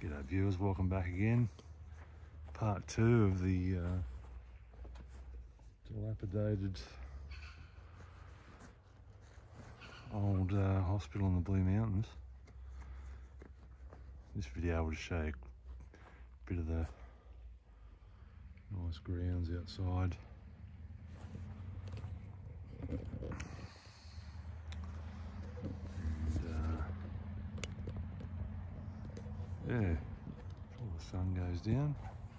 G'day viewers, welcome back again. Part 2 of the dilapidated old hospital in the Blue Mountains. This video will show you a bit of the nice grounds outside. Yeah, before the sun goes down,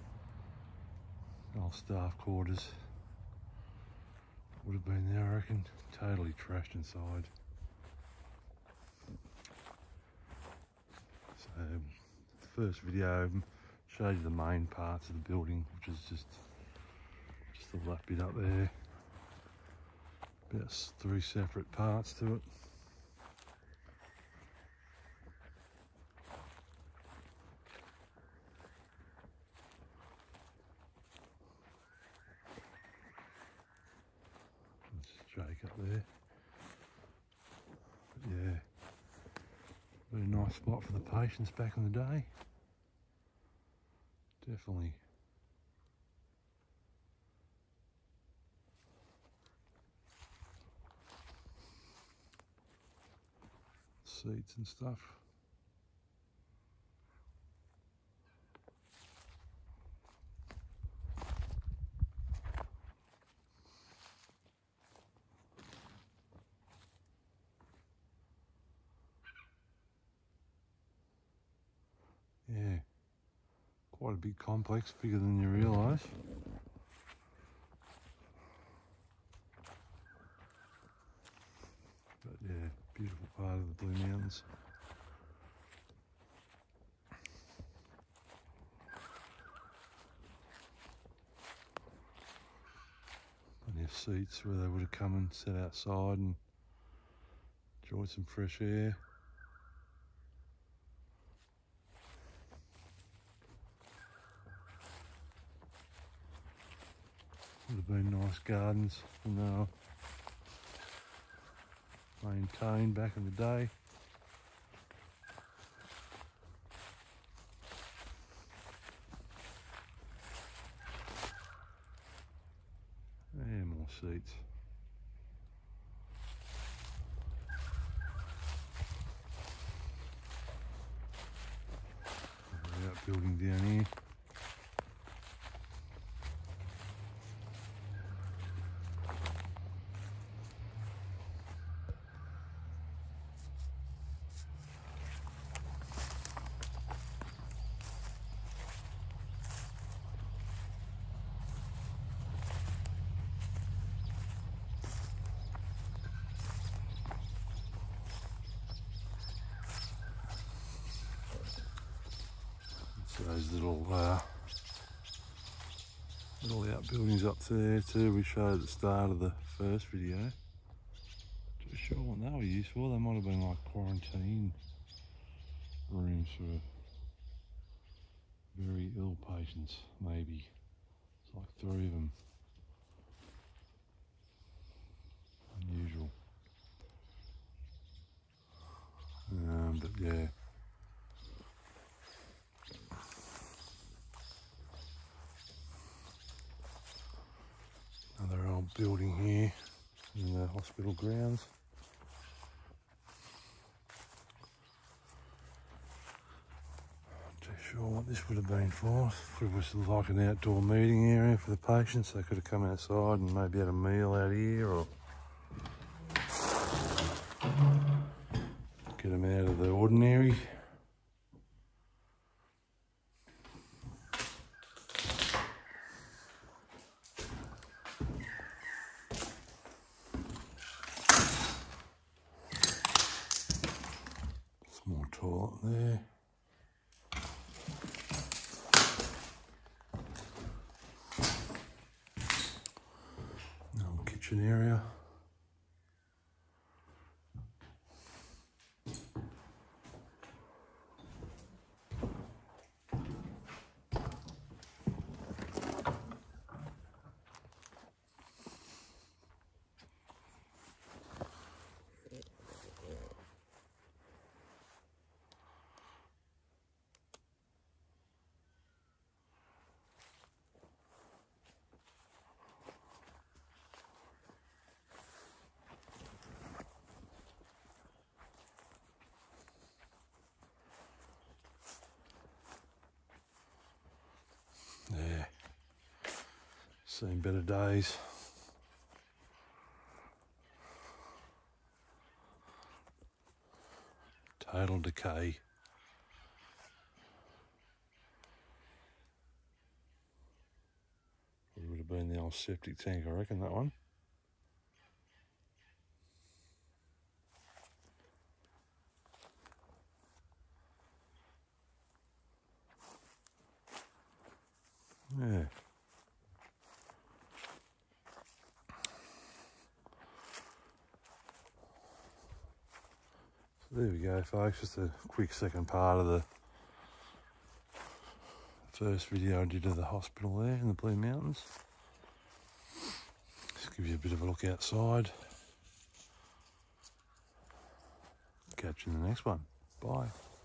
old staff quarters would have been there, I reckon. Totally trashed inside. So the first video showed you the main parts of the building, which is just all that bit up there. About 3 separate parts to it. Jake up there. But yeah, very nice spot for the patients back in the day. Definitely. Seats and stuff. Yeah, quite a big complex, bigger than you realise. But yeah, beautiful part of the Blue Mountains. Plenty of seats where they would have come and sat outside and enjoyed some fresh air. Would have been nice gardens when they were maintained back in the day. And more seats. The outbuilding down here. Those little outbuildings up there too, we showed at the start of the first video. Not sure what they were used for. They might have been like quarantine rooms for very ill patients, maybe. It's like 3 of them. Unusual. But yeah. Another old building here in the hospital grounds. Not too sure what this would have been for. It was like an outdoor meeting area for the patients. They could have come outside and maybe had a meal out here, or get them out of the ordinary. Small toilet there. Little kitchen area. Seen better days. Total decay. It would have been the old septic tank, I reckon, that one. Yeah. So there we go, folks. Just a quick second part of the first video I did of the hospital there in the Blue Mountains. Just give you a bit of a look outside. Catch you in the next one. Bye.